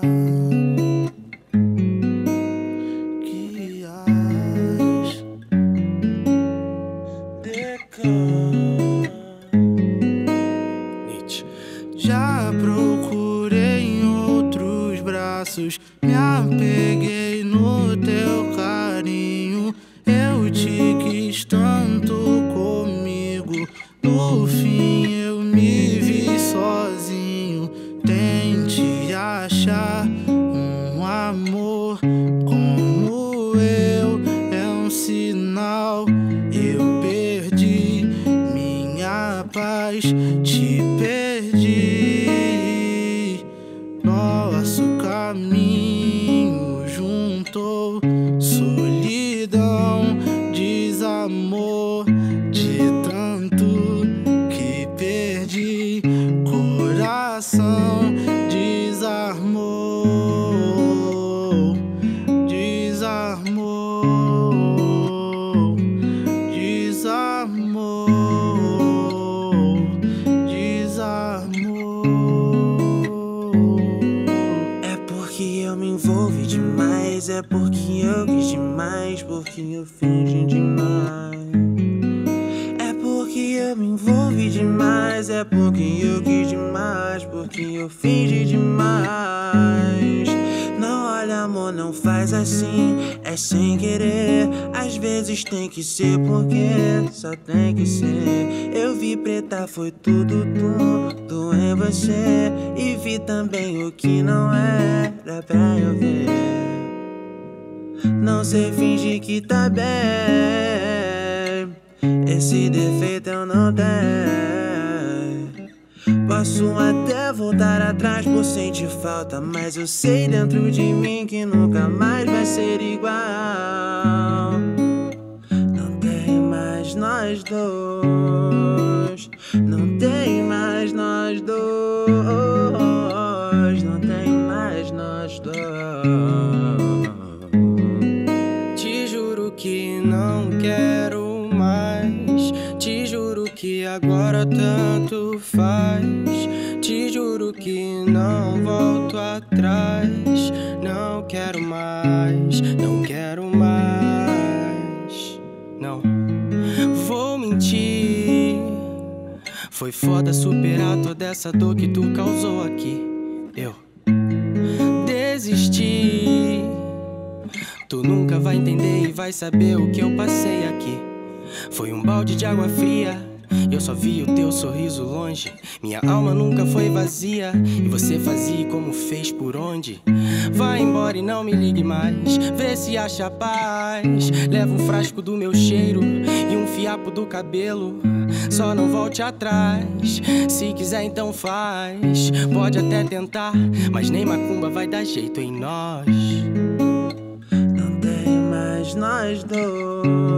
que as Nietzsche. Já procurei em outros braços, me apeguei no teu carinho. Eu te quis tanto comigo, no fim eu me vi sozinho. Tente achar um amor como eu, é um sinal. Eu perdi minha paz, te perdi. Nosso caminho juntou solidão, desamor, de tanto que perdi. Coração desarmou, desarmou, desarmou, desarmou. É porque eu me envolvi demais, é porque eu quis demais, porque eu fingi demais. É porque eu me envolvi demais, é porque eu quis demais, porque eu fingi demais. Não olha, amor, não faz assim, é sem querer. Às vezes tem que ser porque só tem que ser. Eu vi preta, foi tudo em você, e vi também o que não era pra eu ver. Não sei fingir que tá bem, esse defeito eu não tenho. Posso até voltar atrás por sentir falta, mas eu sei dentro de mim que nunca mais vai ser igual. Não tem mais nós dois, não tem mais nós dois, não tem mais nós dois. Te juro que não quero mais, te juro que agora tanto faz. Te juro que não volto atrás. Não quero mais, não quero mais. Não vou mentir. Foi foda superar toda essa dor que tu causou aqui. Eu desisti. Tu nunca vai entender e vai saber o que eu passei aqui. Foi um balde de água fria, eu só vi o teu sorriso longe. Minha alma nunca foi vazia, e você fazia como fez por onde. Vai embora e não me ligue mais, vê se acha paz. Leva um frasco do meu cheiro e um fiapo do cabelo. Só não volte atrás, se quiser então faz. Pode até tentar, mas nem macumba vai dar jeito em nós. Não tem mais nós dois.